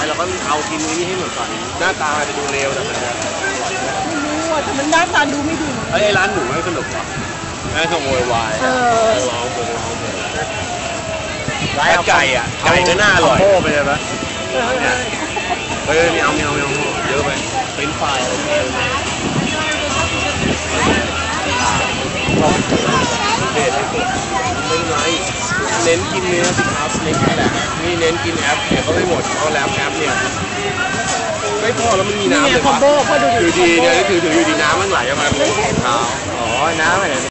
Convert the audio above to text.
เราก็เอากินนี้ให้หมดก่อนหน้าตาจะดูเร็วแต่มันจะไม่รู้อ่ะแต่มันหน้าตาดูไม่ดีไอ้ร้านหนูไม่สนุกหรอไอ้ขโมยวายร้องเปิดร้านไก่อ่ะไก่ก็น่าอร่อยโค้ไปเลยปะเนี่ยเฮ้ยไม่เอาเยอะไปเป็นไฟอะไรเงี้ยไม่ไรเน้นกินเนื้อสิครับเน้นกินแหละนี่เน้นกินแอปเดี๋ยวก็ไม่หมดเพราะแล้วแอปเนี่ยไม่พอแล้วมันมีน้ำเลยปะอยู่ดีเนี่ยถืออยู่ดีน้ำมันไหลออกมาบนเท้าอ๋อน้ำอะไร